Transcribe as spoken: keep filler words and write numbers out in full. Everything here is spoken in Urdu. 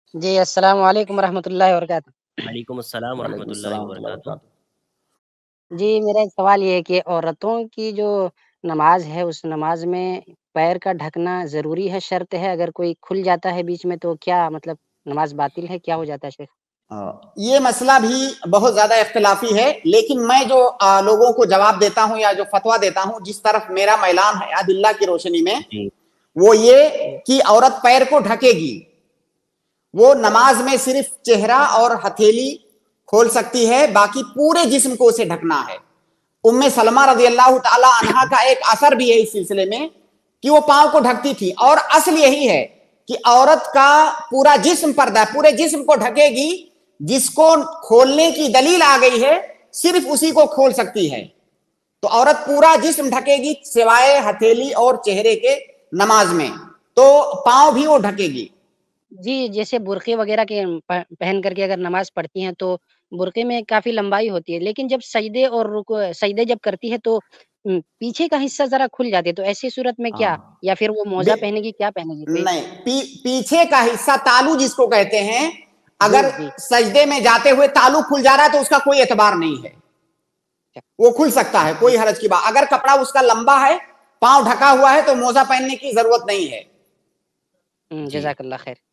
جی السلام علیکم ورحمۃ اللہ وبرکاتہ۔ وعلیکم السلام وعلیکم ورحمۃ اللہ السلام ورحمۃ اللہ وبرکاتہ۔ وبرکاتہ۔ جی میرا ایک سوال یہ ہے کہ عورتوں کی جو نماز ہے اس نماز میں پیر کا ڈھکنا ضروری ہے، شرط ہے؟ اگر کوئی کھل جاتا ہے بیچ میں تو کیا مطلب نماز باطل ہے، کیا ہو جاتا ہے شیخ؟ یہ مسئلہ بھی بہت زیادہ اختلافی ہے، لیکن میں جو لوگوں کو جواب دیتا ہوں یا جو فتویٰ دیتا ہوں، جس طرف میرا میلان ہے ادلہ کی روشنی میں، جی وہ یہ کہ عورت پیر کو ڈھکے گی۔ وہ نماز میں صرف چہرہ اور ہتھیلی کھول سکتی ہے، باقی پورے جسم کو اسے ڈھکنا ہے۔ ام سلمہ رضی اللہ تعالی عنہا کا ایک اثر بھی ہے اس سلسلے میں کہ وہ پاؤں کو ڈھکتی تھی، اور اصل یہی ہے کہ عورت کا پورا جسم پردہ ہے، پورے جسم کو ڈھکے گی۔ جس کو کھولنے کی دلیل آ گئی ہے صرف اسی کو کھول سکتی ہے۔ تو عورت پورا جسم ڈھکے گی سوائے ہتھیلی اور چہرے کے نماز میں، تو پاؤں بھی وہ ڈھکے گی۔ جی جیسے برقعے وغیرہ کے پہن کر کے اگر نماز پڑھتی ہیں تو برقعے میں کافی لمبائی ہوتی ہے، لیکن جب سجدے اور رکوع سجدے جب کرتی ہے تو پیچھے کا حصہ ذرا کھل جاتے، تو ایسی صورت میں کیا، یا پھر وہ موزہ پہنے گی، کیا پہنے گی؟ کوئی نہیں، پیچھے کا حصہ تالو جس کو کہتے ہیں، جی اگر جی سجدے میں جاتے ہوئے تالو کھل جا رہا ہے تو اس کا کوئی اعتبار نہیں ہے، وہ کھل سکتا ہے، کوئی حرج کی بات۔ اگر کپڑا اس کا لمبا ہے، پاؤں ڈھکا ہوا ہے، تو موزہ پہننے کی ضرورت نہیں ہے۔ جزاک اللہ خیر۔